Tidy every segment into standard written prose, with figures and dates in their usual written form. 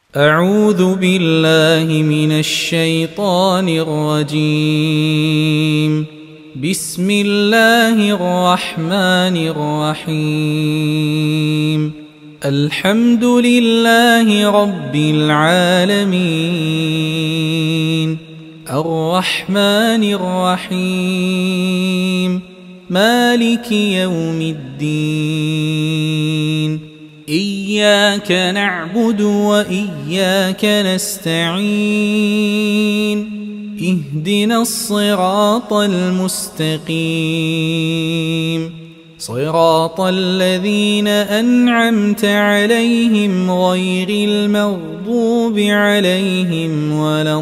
أعوذ بالله من الشيطان الرجيم. بسم الله الرحمن الرحيم. الحمد لله رب العالمين، الرحمن الرحيم، مالك يوم الدين. إياك نعبد وإياك نستعين. اهدنا الصراط المستقيم، صراط الذين أنعمت عليهم غير المغضوب عليهم ولا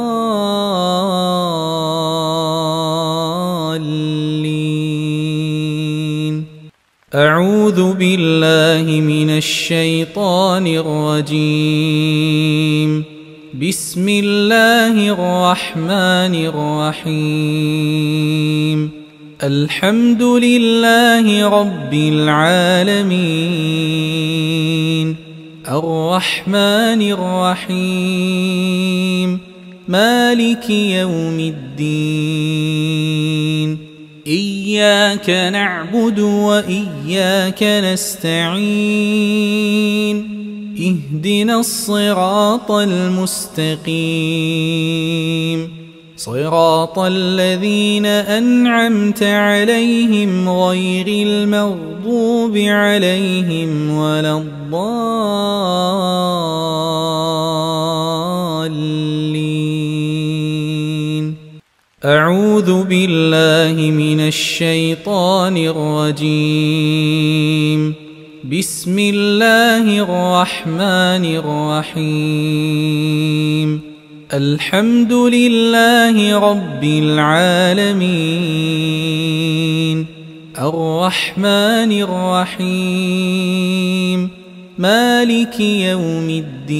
الضالين. أعوذ بالله من الشيطان الرجيم. بسم الله الرحمن الرحيم. الحمد لله رب العالمين، الرحمن الرحيم، مالك يوم الدين. إياك نعبد وإياك نستعين. اهدنا الصراط المستقيم، صراط الذين أنعمت عليهم غير المغضوب عليهم ولا الضالين. أعوذ بالله من الشيطان الرجيم. بسم الله الرحمن الرحيم. الحمد لله رب العالمين، الرحمن الرحيم، مالك يوم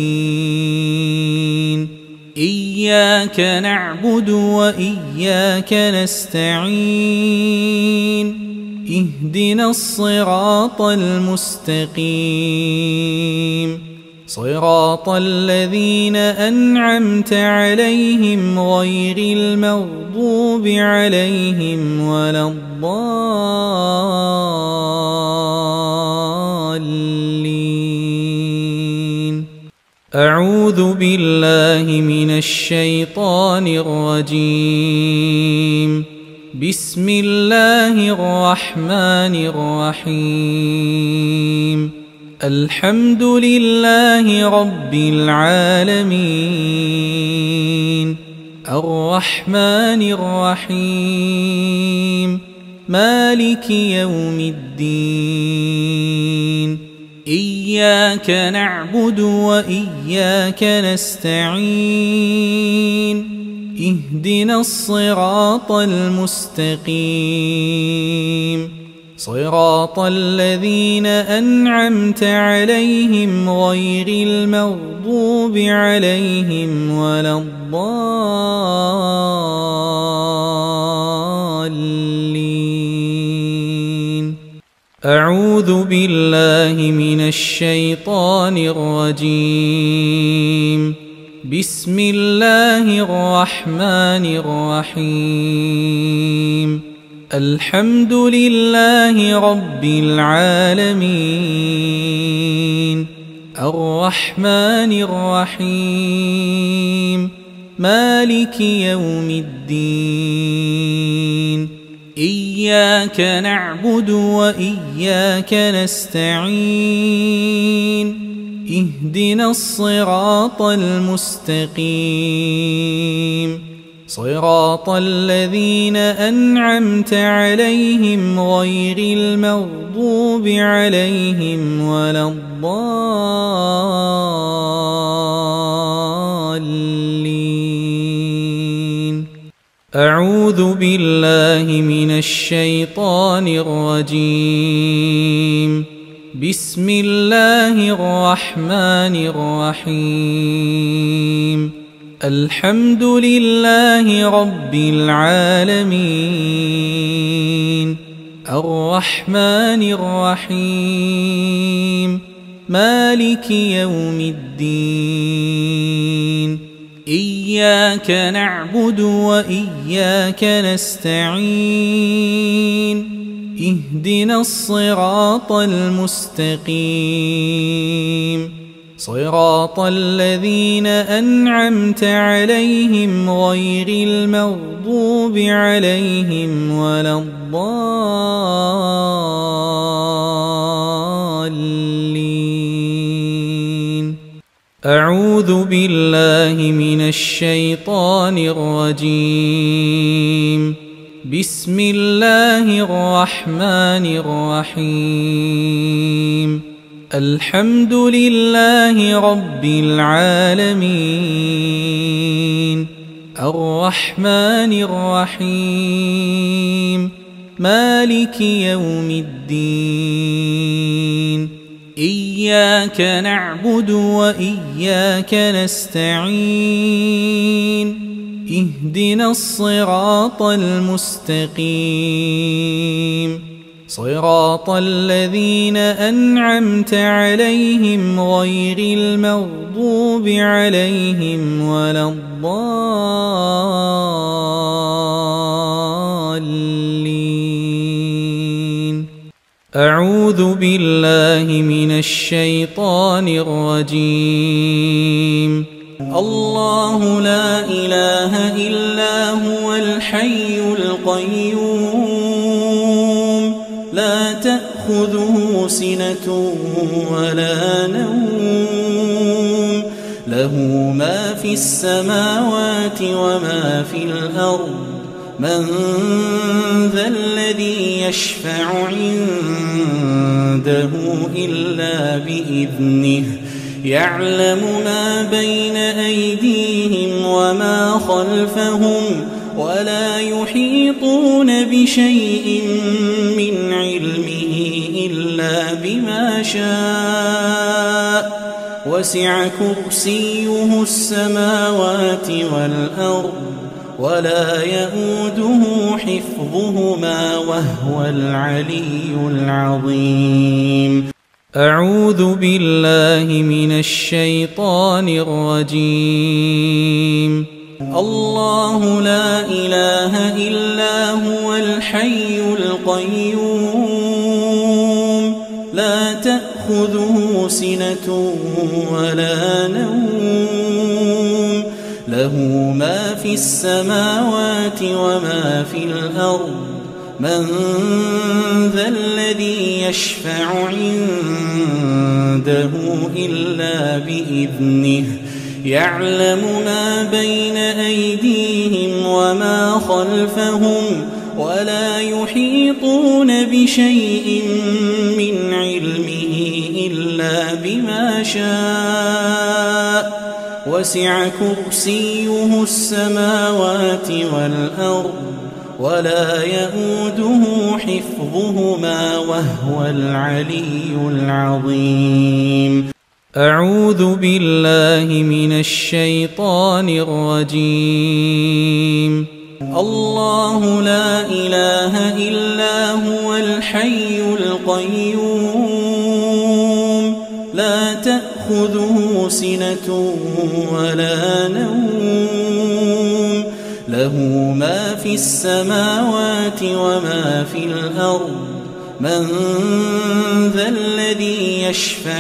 الدين. إياك نعبد وإياك نستعين. اهدنا الصراط المستقيم، صراط الذين أنعمت عليهم غير المغضوب عليهم ولا الضالين. أعوذ بالله من الشيطان الرجيم. بسم الله الرحمن الرحيم. الحمد لله رب العالمين، الرحمن الرحيم، مالك يوم الدين. إياك نعبد وإياك نستعين. اهدنا الصراط المستقيم، صراط الذين أنعمت عليهم غير المغضوب عليهم ولا الضالين. أعوذ بالله من الشيطان الرجيم. بسم الله الرحمن الرحيم. الحمد لله رب العالمين، الرحمن الرحيم، مالك يوم الدين. إياك نعبد وإياك نستعين. اهدنا الصراط المستقيم، صراط الذين أنعمت عليهم غير المغضوب عليهم ولا الضالين. أعوذ بالله من الشيطان الرجيم. بسم الله الرحمن الرحيم. الحمد لله رب العالمين، الرحمن الرحيم، مالك يوم الدين إياك نعبد وإياك نستعين اهدنا الصراط المستقيم صراط الذين أنعمت عليهم غير المغضوب عليهم ولا الضالين. أعوذ بالله من الشيطان الرجيم. بسم الله الرحمن الرحيم. الحمد لله رب العالمين الرحمن الرحيم مالك يوم الدين إياك نعبد وإياك نستعين اهدنا الصراط المستقيم صراط الذين أنعمت عليهم غير المغضوب عليهم ولا الضالين. أعوذ بالله من الشيطان الرجيم. الله لا إله إلا هو الحي القيوم لا تأخذه سنة ولا نوم له ما في السماوات وما في الأرض من ذا الذي يشفع عنده إلا بإذنه يعلم ما بين أيديهم وما خلفهم ولا يحيطون بشيء من علمه إلا بما شاء وسع كرسيه السماوات والأرض ولا يئوده حفظهما وهو العلي العظيم. أعوذ بالله من الشيطان الرجيم. الله لا إله إلا هو الحي القيوم لا تأخذه سنة ولا نوم له ما في السماوات وما في الأرض من ذا الذي يشفع عنده إلا بإذنه يعلم ما بين أيديهم وما خلفهم ولا يحيطون بشيء من علمه إلا بما شاء وسع كرسيه السماوات والأرض ولا يئوده حفظهما وهو العلي العظيم. أعوذ بالله من الشيطان الرجيم. الله لا إله إلا هو الحي القيوم لا تأخذه سنة ولا نوم له ما في السماوات وما في الأرض من ذا الذي يشفع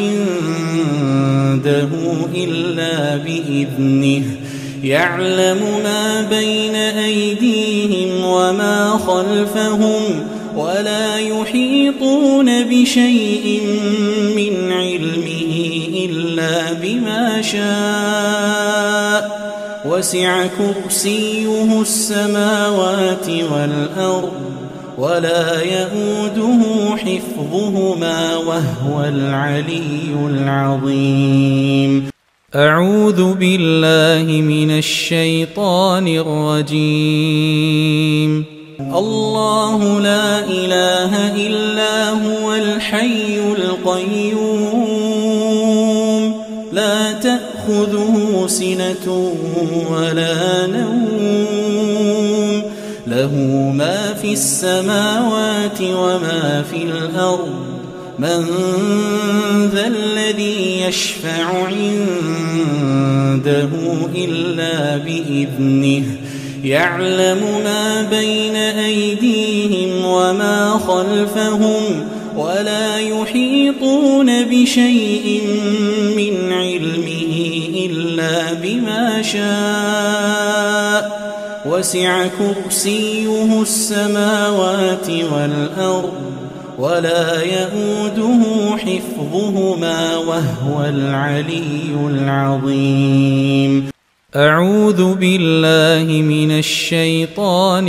عنده إلا بإذنه يعلم ما بين أيديهم وما خلفهم ولا يحيطون بشيء من علمه إلا بما شاء وسع كرسيه السماوات والأرض ولا يئوده حفظهما وهو العلي العظيم. أعوذ بالله من الشيطان الرجيم. الله لا إله إلا هو الحي القيوم لا تأخذه سنة ولا نوم له ما في السماوات وما في الأرض من ذا الذي يشفع عنده إلا بإذنه يعلم ما بين أيديهم وما خلفهم ولا يحيطون بشيء من علمه إلا بما شاء وسع كرسيه السماوات والأرض ولا يئوده حفظهما وهو العلي العظيم. أعوذ بالله من الشيطان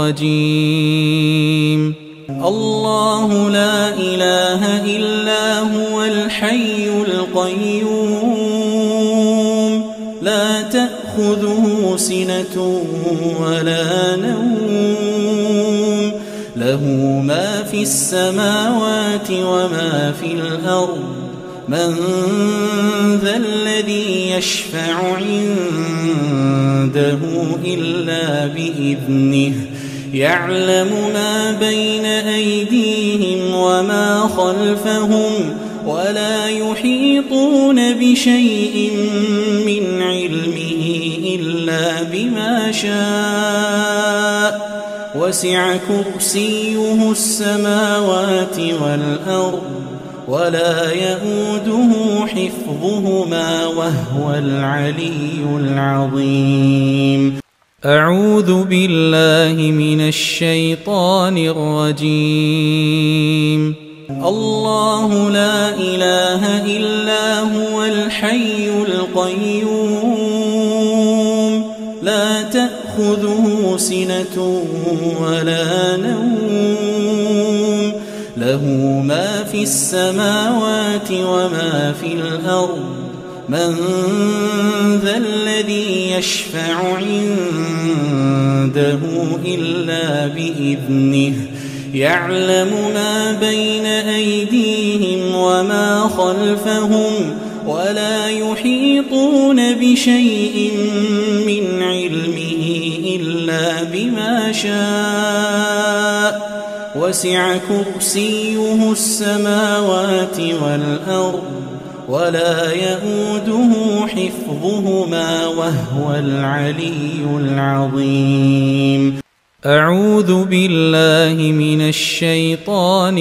الرجيم. الله لا إله إلا هو الحي القيوم لا تأخذه سنة ولا نوم له ما في السماوات وما في الأرض من ذا الذي يشفع عنده إلا بإذنه يعلم ما بين أيديهم وما خلفهم ولا يحيطون بشيء من علمه إلا بما شاء وسع كرسيه السماوات والأرض ولا يئوده حفظهما وهو العلي العظيم. أعوذ بالله من الشيطان الرجيم. الله لا إله إلا هو الحي القيوم لا تأخذه سنة ولا نوم له ما في السماوات وما في الأرض من ذا الذي يشفع عنده إلا بإذنه يعلم ما بين أيديهم وما خلفهم ولا يحيطون بشيء من علمه إلا بما شاء وسع كرسيه السماوات والأرض ولا يئوده حفظهما وهو العلي العظيم. أعوذ بالله من الشيطان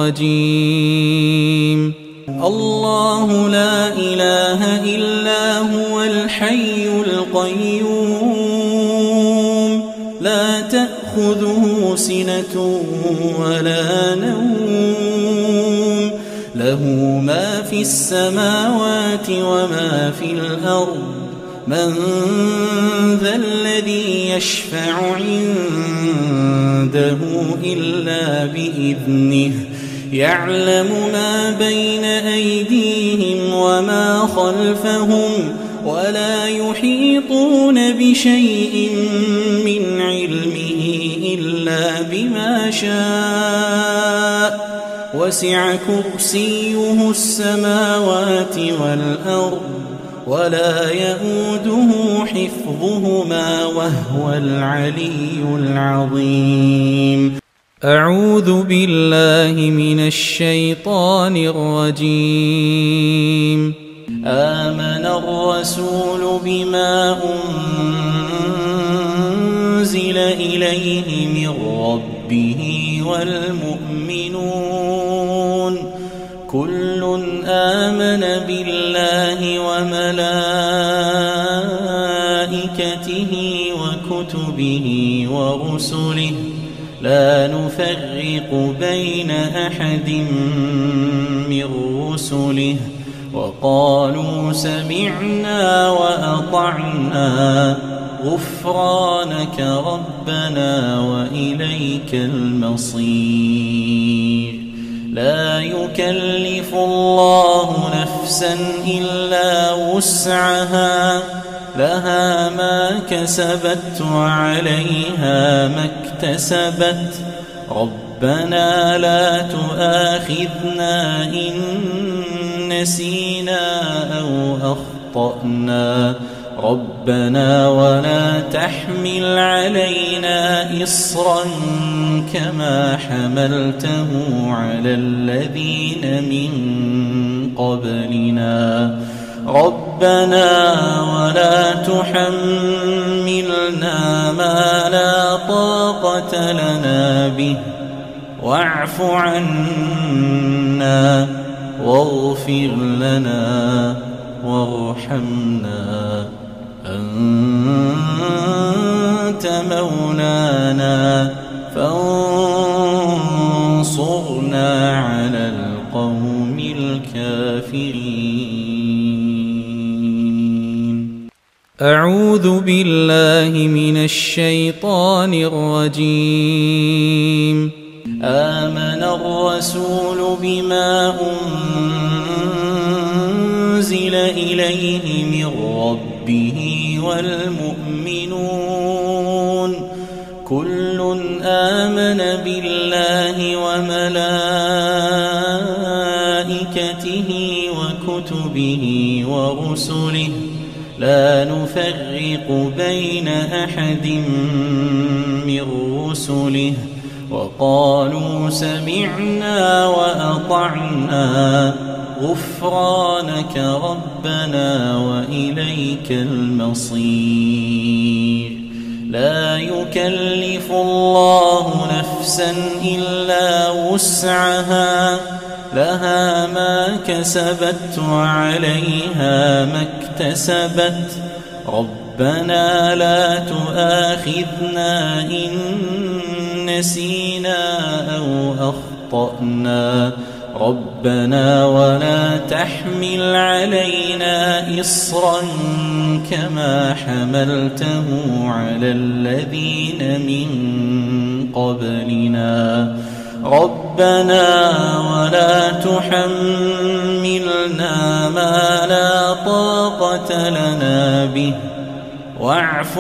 الرجيم. الله لا إله إلا هو الحي القيوم لا تأخذه سنة ولا نوم له ما في السماوات وما في الأرض من ذا الذي يشفع عنده إلا بإذنه يعلم ما بين أيديهم وما خلفهم ولا يحيطون بشيء من علمه إلا بما شاء وسع كرسيه السماوات والأرض ولا يئوده حفظهما وهو العلي العظيم. أعوذ بالله من الشيطان الرجيم. آمن الرسول بما أنزل إليه من ربه والمؤمنون كل آمن بالله وملائكته وكتبه ورسله لا نفرق بين أحد من رسله وقالوا سمعنا وأطعنا غفرانك ربنا وإليك المصير. لا يكلف الله نفسا إلا وسعها لها ما كسبت وعليها ما اكتسبت ربنا لا تؤاخذنا إن نسينا أو أخطأنا ربنا ولا تحمل علينا إصرا كما حملته على الذين من قبلنا ربنا ولا تحملنا ما لا طاقة لنا به واعف عنا واغفر لنا وارحمنا أنت مولانا فانصرنا على القوم الكافرين. أعوذ بالله من الشيطان الرجيم. آمن الرسول بما أنزل إليه من ربه والمؤمنون كل آمن بالله وملائكته وكتبه ورسله لا نفرق بين أحد من رسله وقالوا سمعنا وأطعنا غفرانك ربنا وإليك المصير. لا يكلف الله نفسا إلا وسعها لها ما كسبت وعليها ما اكتسبت ربنا لا تؤاخذنا إن نسينا أو أخطأنا ربنا ولا تحمل علينا إصرا كما حملته على الذين من قبلنا ربنا ولا تحملنا ما لا طاقة لنا به واعف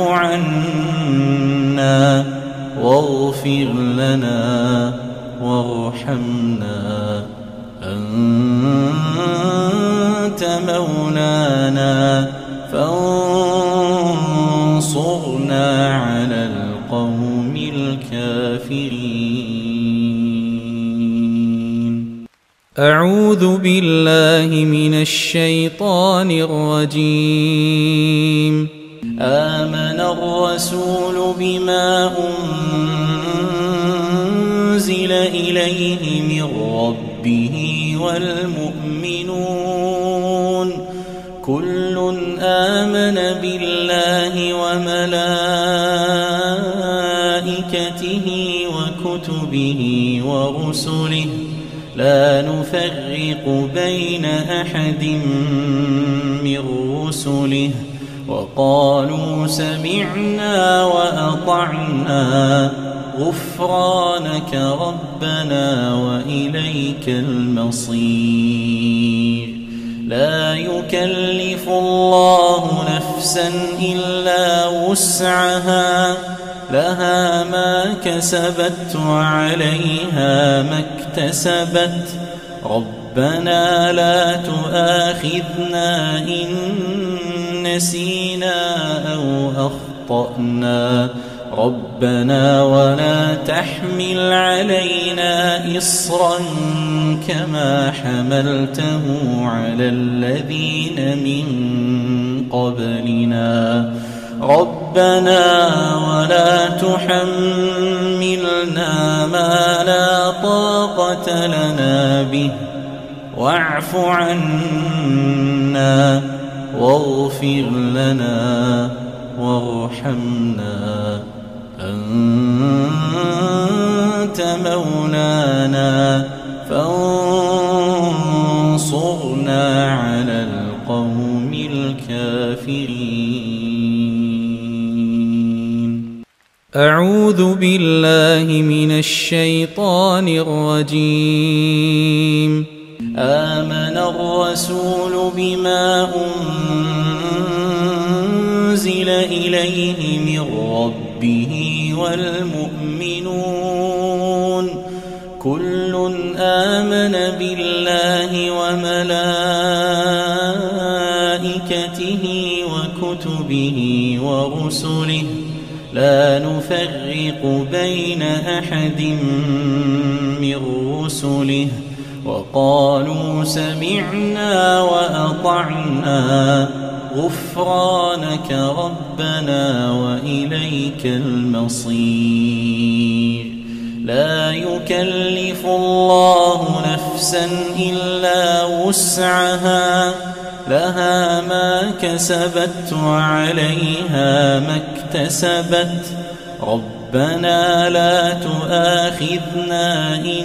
عنا واغفر لنا وارحمنا أنت مولانا فانصرنا على القوم الكافرين. أعوذ بالله من الشيطان الرجيم. آمن الرسول بما أنزل إليه من ربه والمؤمنون كل آمن بالله وملائكته وكتبه ورسله لا نفرق بين أحد من رسله وقالوا سمعنا وأطعنا غفرانك ربنا وإليك المصير. لا يكلف الله نفسا إلا وسعها لها ما كسبت وعليها ما اكتسبت ربنا لا تؤاخذنا إن نسينا أو أخطأنا ربنا ولا تحمل علينا إصرا كما حملته على الذين من قبلنا ربنا ولا تحملنا ما لا طاقة لنا به واعف عنا واغفر لنا وارحمنا أنت مولانا فانصرنا على القوم الكافرين. أعوذ بالله من الشيطان الرجيم. آمن الرسول بما أنزل إليه من ربه والمؤمنون كل آمن بالله وملائكته وملائكته وكتبه ورسله لا نفرق بين أحد من رسله وقالوا سمعنا وأطعنا غفرانك ربنا وإليك المصير. لا يكلف الله نفسا إلا وسعها لها ما كسبت وعليها ما اكتسبت ربنا لا تؤاخذنا إن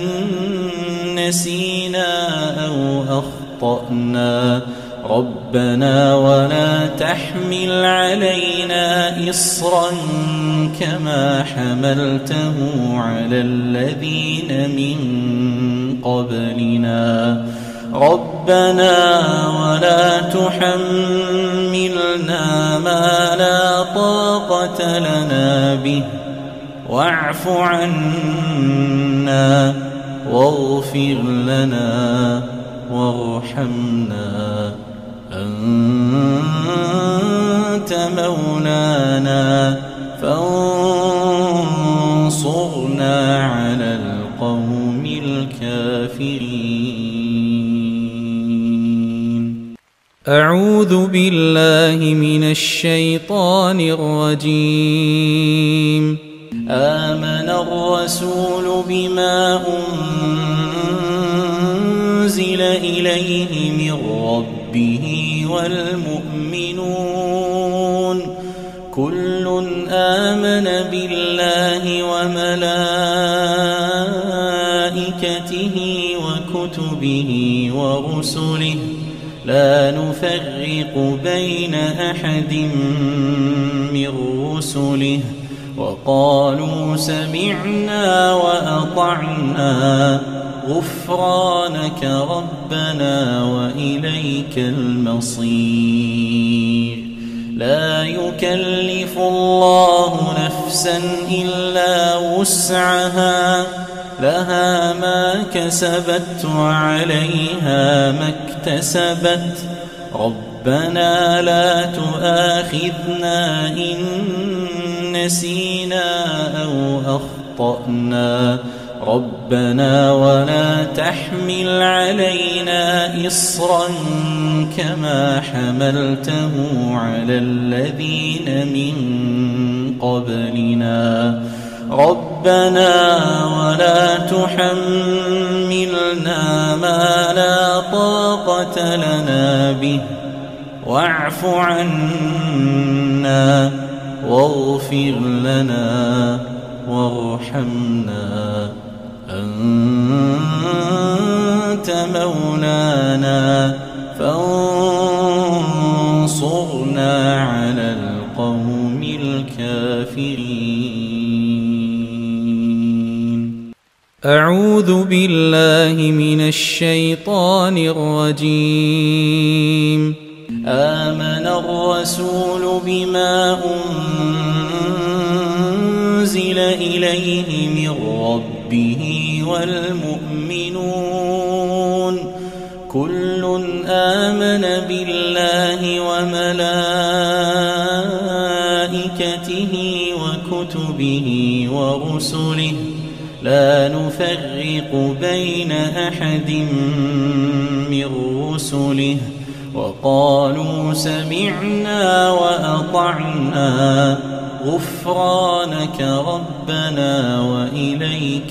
نسينا أو أخطأنا ربنا ولا تحمل علينا إصرا كما حملته على الذين من قبلنا ربنا ولا تحملنا ما لا طاقة لنا به واعف عنا واغفر لنا وارحمنا أنت مولانا فانصرنا على القوم الكافرين. أعوذ بالله من الشيطان الرجيم. آمن الرسول بما أنزل إليه من ربه والمؤمنون كل آمن بالله وملائكته وكتبه ورسله لا نفرق بين أحد من رسله وقالوا سمعنا وأطعنا غفرانك ربنا وإليك المصير. لا يكلف الله نفسا إلا وسعها لها ما كسبت وعليها ما اكتسبت ربنا لا تؤاخذنا إن نسينا أو أخطأنا ربنا ولا تحمل علينا إصرا كما حملته على الذين من قبلنا ربنا ولا تحملنا ما لا طاقة لنا به واعف عنا واغفر لنا وارحمنا أنت مولانا فانصرنا على القوم الكافرين. أعوذ بالله من الشيطان الرجيم. آمن الرسول بما أنزل إليه من ربه والمؤمنون كل آمن بالله وملائكته وكتبه ورسله لا نفرق بين أحد من رسله وقالوا سمعنا وأطعنا غفرانك ربنا وإليك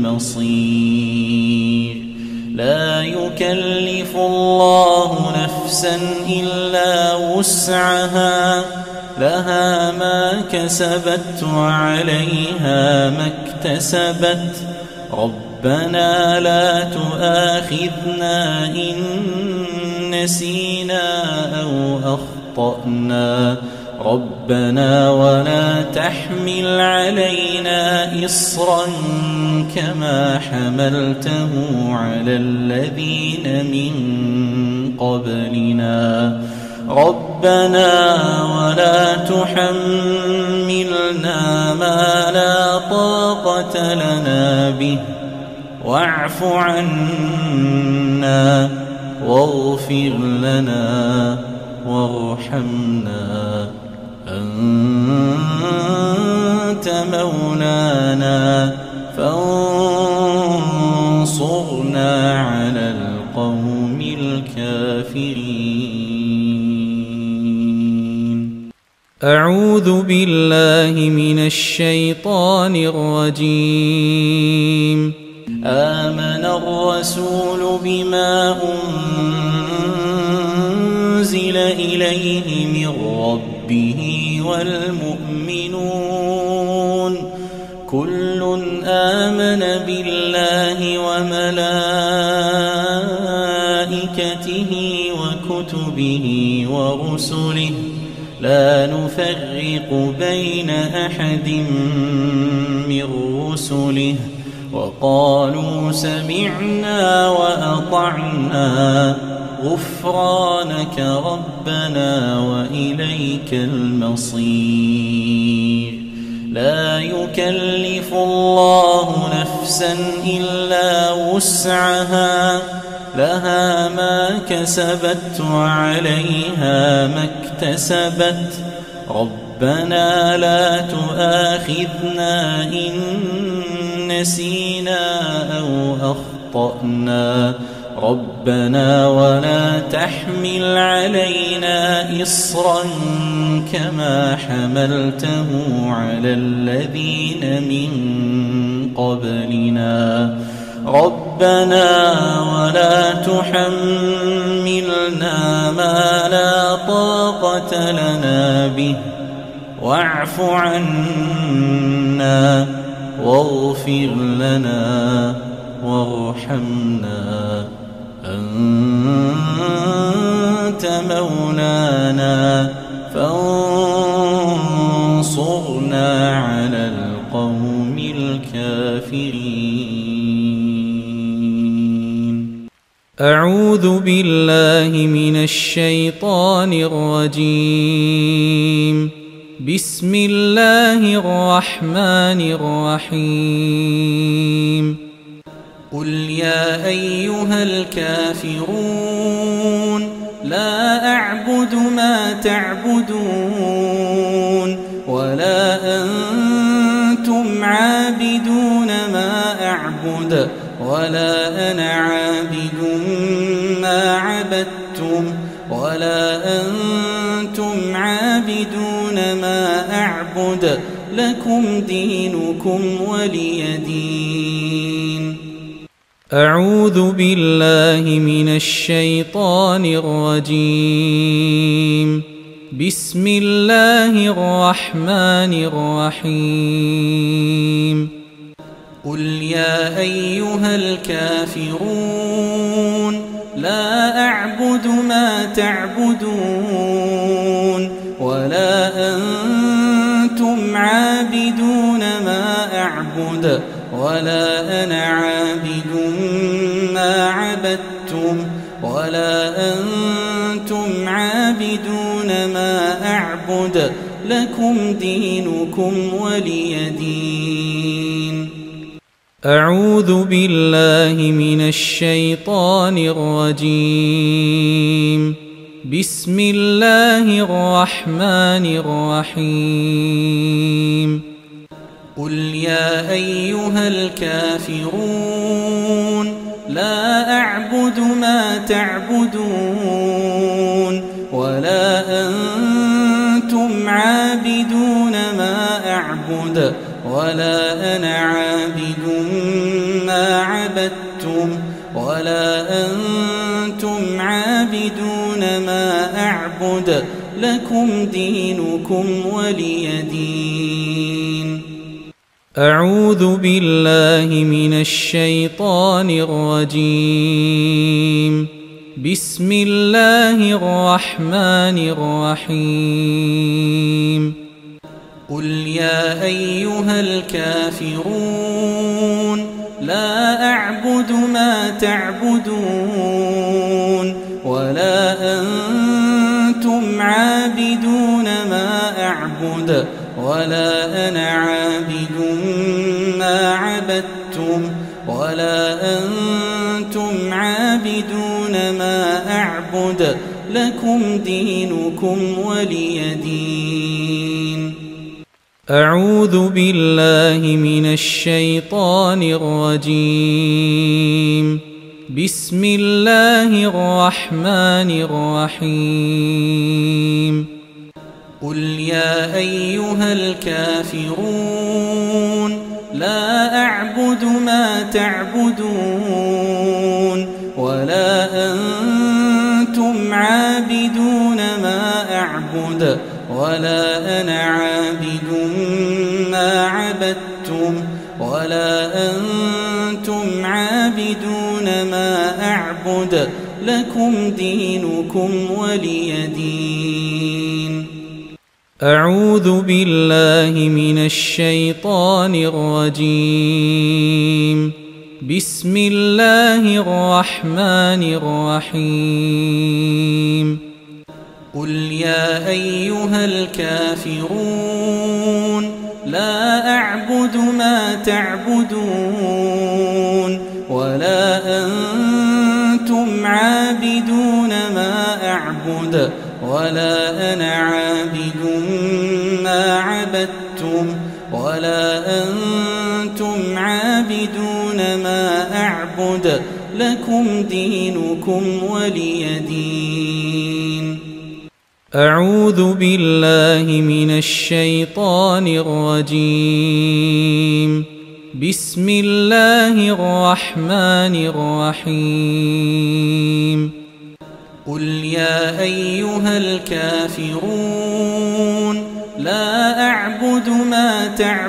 المصير. لا يكلف الله نفسا إلا وسعها لها ما كسبت وعليها ما اكتسبت ربنا لا تؤاخذنا إن نسينا أو أخطأنا ربنا ولا تحمل علينا إصرا كما حملته على الذين من قبلنا ربنا ولا تحملنا ما لا طاقة لنا به واعف عنا واغفر لنا وارحمنا أنت مولانا فانصرنا على القوم الكافرين. أعوذ بالله من الشيطان الرجيم. آمن الرسول بما أنزل إليه من ربه والمؤمنون كل آمن بالله وملائكته وكتبه ورسله لا نفرق بين أحد من رسله وقالوا سمعنا وأطعنا غفرانك ربنا وإليك المصير. لا يكلف الله نفسا إلا وسعها لها ما كسبت وعليها ما اكتسبت ربنا لا تؤاخذنا إن نسينا أو أخطأنا ربنا ولا تحمل علينا إصرا كما حملته على الذين من قبلنا ربنا ولا تحملنا ما لا طاقة لنا به واعف عنا واغفر لنا وارحمنا أنت مولانا فانصرنا على القوم الكافرين. أعوذ بالله من الشيطان الرجيم. بسم الله الرحمن الرحيم. قل يا أيها الكافرون لا أعبد ما تعبدون ولا أنتم عابدون ما أعبد ولا أنا عابد ما عبدتم ولا أنتم عابدون ما أعبد لكم دينكم ولي دين. أعوذ بالله من الشيطان الرجيم. بسم الله الرحمن الرحيم. قل يا أيها الكافرون لا أعبد ما تعبدون ولا أنتم عابدون ما أعبد ولا أنا عابد ما عبدتم ولا أنتم عابدون ما أعبد لكم دينكم ولي دين. أعوذ بالله من الشيطان الرجيم. بسم الله الرحمن الرحيم. قل يا أيها الكافرون لا أعبد ما تعبدون ولا أنتم عابدون ما أعبد ولا أنا عابد ما عبدتم ولا أنتم عابدون ما أعبد لكم دينكم ولي دين. أعوذ بالله من الشيطان الرجيم. بسم الله الرحمن الرحيم. قل يا أيها الكافرون لا أعبد ما تعبدون ولا أنتم عابدون ما أعبد ولا أنا عابد ما عبدتم ولا أنتم عابدون ما أعبد لكم دينكم ولي دين. أعوذ بالله من الشيطان الرجيم. بسم الله الرحمن الرحيم. قل يا أيها الكافرون لا أعبد ما تعبدون ولا أنتم عابدون ما أعبد ولا أنا عابد ما عبدتم ولا أنتم عابدون ما أعبد لكم دينكم ولي دين. أعوذ بالله من الشيطان الرجيم. بسم الله الرحمن الرحيم. قل يا أيها الكافرون لا أعبد ما تعبدون ولا أنتم عابدون ما أعبد ولا أنا عابد ما عبدتم ولا أنتم عابدون ما أعبد لكم دينكم ولي دين. أعوذ بالله من الشيطان الرجيم. بسم الله الرحمن الرحيم. قل يا أيها الكافرون لا أعبد ما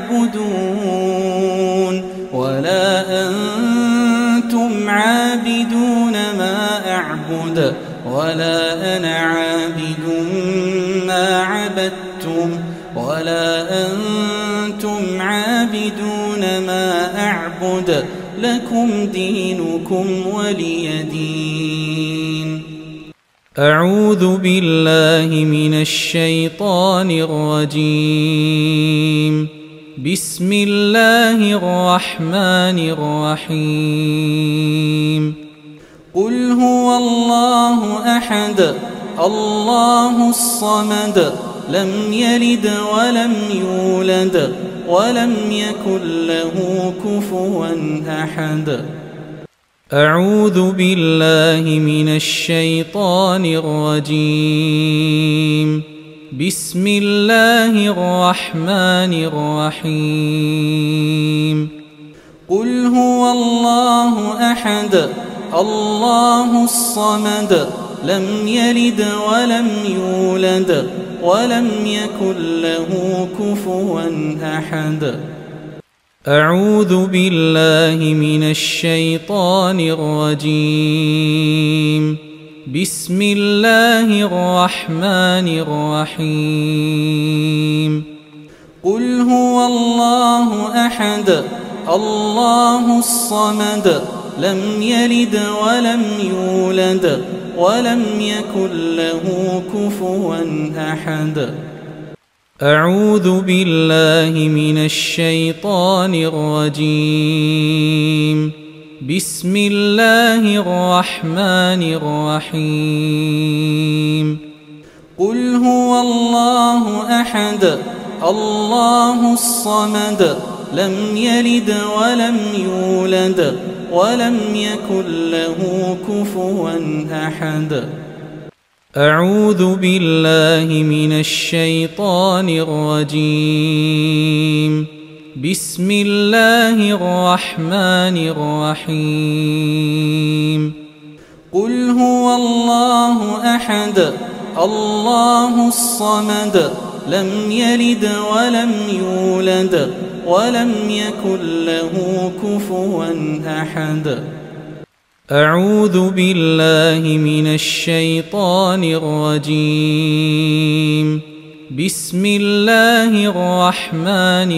تعبدون ولا أنتم عابدون ما أعبد ولا أنا عابد ما عبدتم ولا أنتم عابدون ما أعبد لكم دينكم ولي دين. أعوذ بالله من الشيطان الرجيم. بسم الله الرحمن الرحيم. قل هو الله أحد الله الصمد لم يلد ولم يولد ولم يكن له كفوا أحد. أعوذ بالله من الشيطان الرجيم. بسم الله الرحمن الرحيم. قل هو الله أحد الله الصمد لم يلد ولم يولد ولم يكن له كفوا أحد. أعوذ بالله من الشيطان الرجيم. بسم الله الرحمن الرحيم. قل هو الله أحد الله الصمد لم يلد ولم يولد ولم يكن له كفوا أحد. أعوذ بالله من الشيطان الرجيم. بسم الله الرحمن الرحيم. قل هو الله أحد الله الصمد لم يلد ولم يولد ولم يكن له كفوا أحد. أعوذ بالله من الشيطان الرجيم. بسم الله الرحمن الرحيم. قل هو الله أحد الله الصمد لم يلد ولم يولد ولم يكن له كفوا أحد. أعوذ بالله من الشيطان الرجيم. بسم الله الرحمن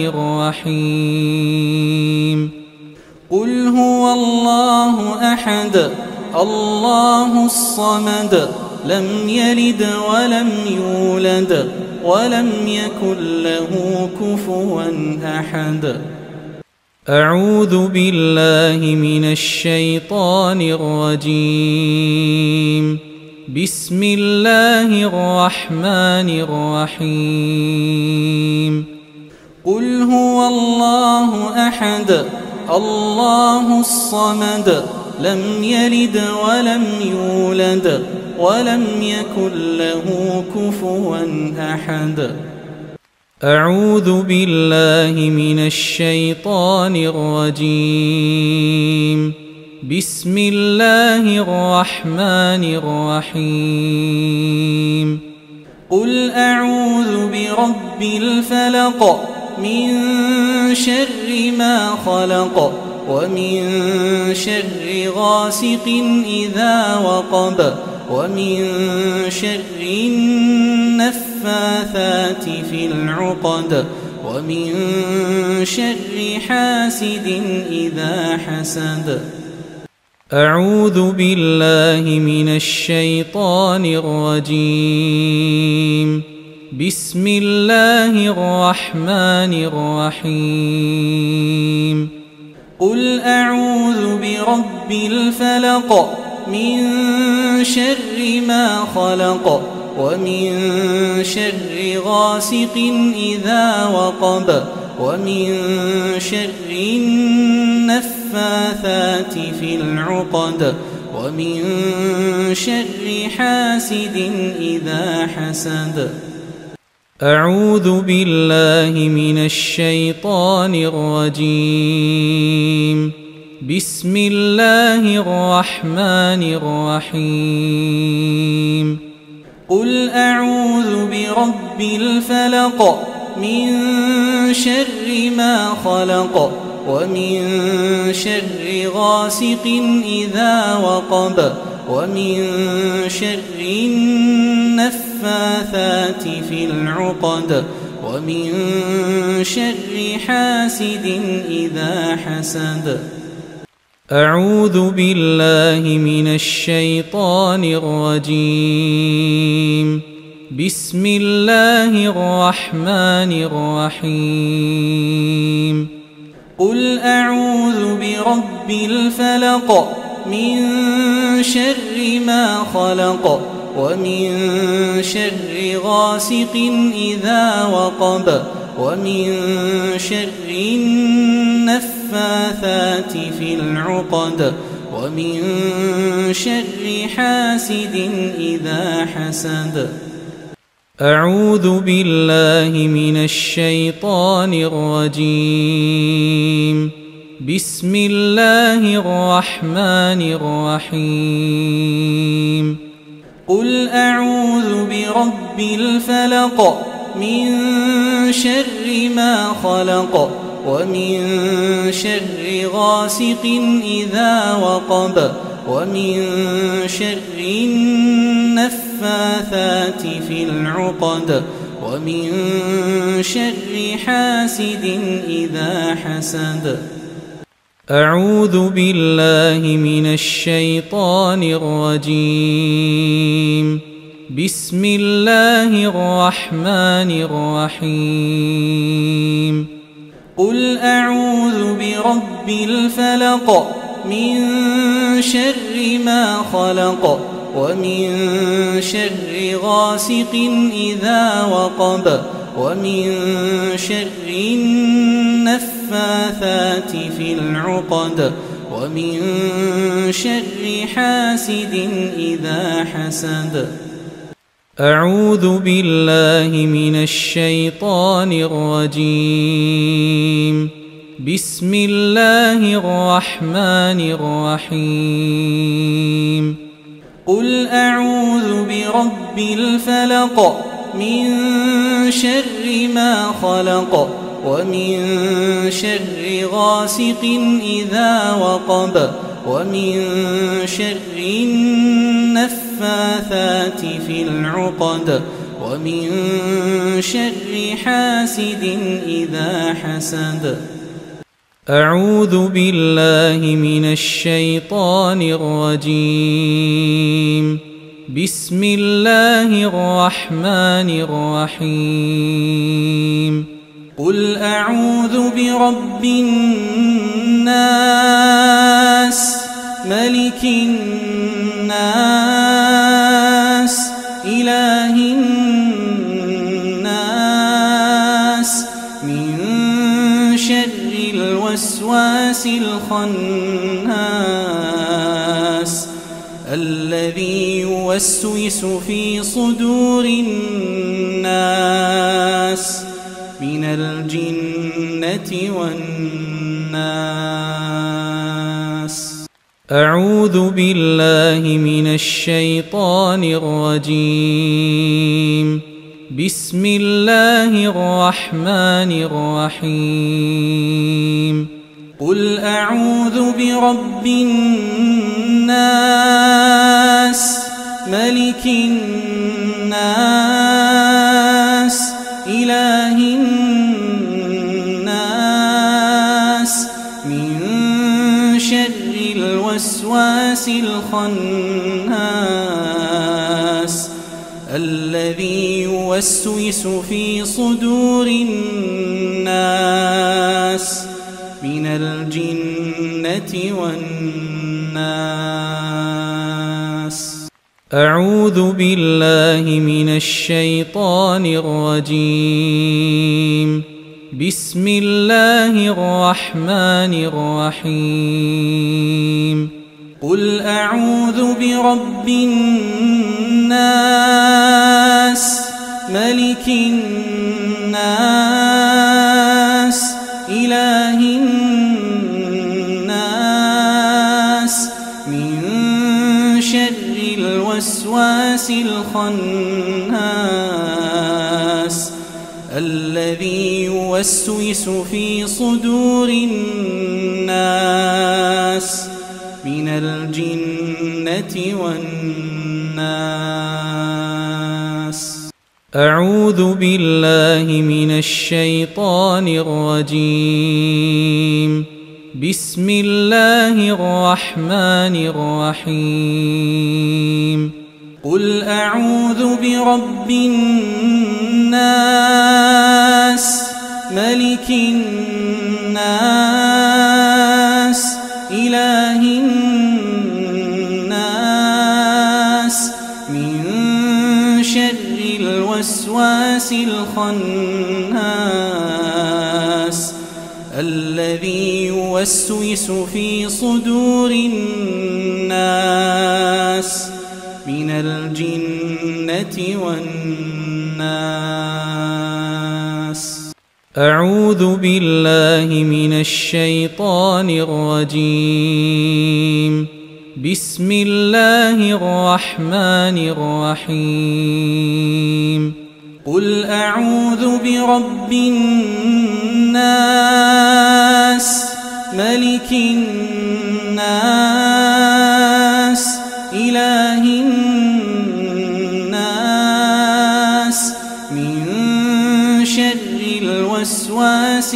الرحيم. قل هو الله أحد الله الصمد لم يلد ولم يولد ولم يكن له كفوا أحد. أعوذ بالله من الشيطان الرجيم. بسم الله الرحمن الرحيم قل هو الله أحد الله الصمد لم يلد ولم يولد ولم يكن له كفوا أحد أعوذ بالله من الشيطان الرجيم بسم الله الرحمن الرحيم قل أعوذ برب الفلق من شر ما خلق ومن شر غاسق إذا وقب ومن شر النفاثات في العقد ومن شر حاسد إذا حسد أعوذ بالله من الشيطان الرجيم بسم الله الرحمن الرحيم قل أعوذ برب الفلق من شر ما خلق ومن شر غاسق إذا وقب ومن شر النفاثات في العقد ومن شر حاسد إذا حسد أعوذ بالله من الشيطان الرجيم بسم الله الرحمن الرحيم قل أعوذ برب الفلق من شر ما خلق ومن شر غاسق إذا وقب ومن شر النفاثات في العقد ومن شر حاسد إذا حسد أعوذ بالله من الشيطان الرجيم بسم الله الرحمن الرحيم قل أعوذ برب الفلق من شر ما خلق ومن شر غاسق إذا وقب ومن شر النفاثات في العقد ومن شر حاسد إذا حسد أعوذ بالله من الشيطان الرجيم بسم الله الرحمن الرحيم قل أعوذ برب الفلق من شر ما خلق ومن شر غاسق إذا وقب ومن شر النفاثات في العقد ومن شر حاسد إذا حسد أعوذ بالله من الشيطان الرجيم بسم الله الرحمن الرحيم قل أعوذ برب الفلق من شر ما خلق ومن شر غاسق إذا وقب ومن شر النفاثات في العقد ومن شر حاسد إذا حسد أعوذ بالله من الشيطان الرجيم بسم الله الرحمن الرحيم قل أعوذ برب الفلق من شر ما خلق ومن شر غاسق إذا وقب ومن شر النفاثات في العقد ومن شر حاسد إذا حسد أعوذ بالله من الشيطان الرجيم بسم الله الرحمن الرحيم قل أعوذ برب الناس ملك الناس إله الناس من شر الوسواس الخناس الذي يوسوس في صدور الناس من الجنة والناس. أعوذ بالله من الشيطان الرجيم. بسم الله الرحمن الرحيم. قل أعوذ برب الناس ملك الناس إله الناس من شر الوسواس الخناس الذي يوسوس في صدور الناس من الجنة والناس. أعوذ بالله من الشيطان الرجيم. بسم الله الرحمن الرحيم. قل أعوذ برب الناس ملك الناس إله الناس من شر الوسواس الخناس الذي يوسوس في صدور الناس من الجنة والناس. أعوذ بالله من الشيطان الرجيم. بسم الله الرحمن الرحيم. قل أعوذ برب الناس ملك الناس إله الناس من شر الوسواس الخناس الذي يوسوس في صدور الناس من الجنة والناس. أعوذ بالله من الشيطان الرجيم. بسم الله الرحمن الرحيم. قل أعوذ برب الناس ملك الناس إله الناس من شر الوسواس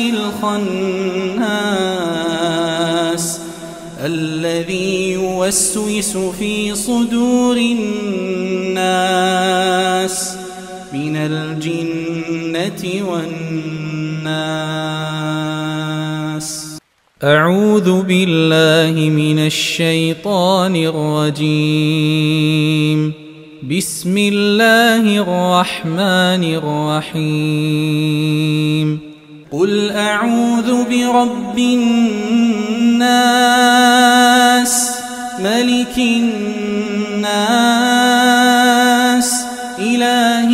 الخناس الذي يوسوس في صدور الناس من الجنة والناس. أعوذ بالله من الشيطان الرجيم. بسم الله الرحمن الرحيم. قل أعوذ برب الناس ملك الناس إله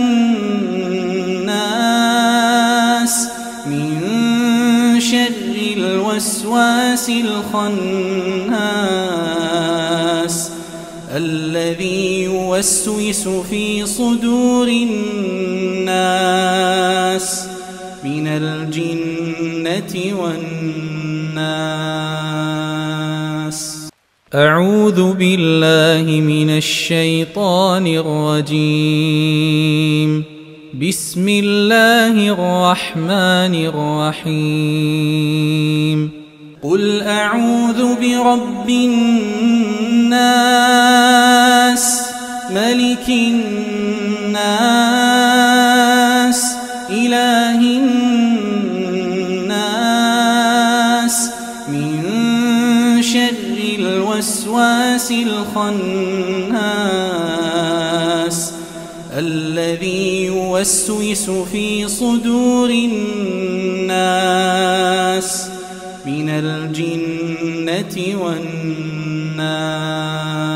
الناس من شر الوسواس الخناس الذي يوسوس في صدور الناس من الجنة والناس. أعوذ بالله من الشيطان الرجيم. بسم الله الرحمن الرحيم. قل أعوذ برب الناس ملك الناس إله الناس من شر الوسواس الخناس الذي يوسوس في صدور الناس من الجنة والناس.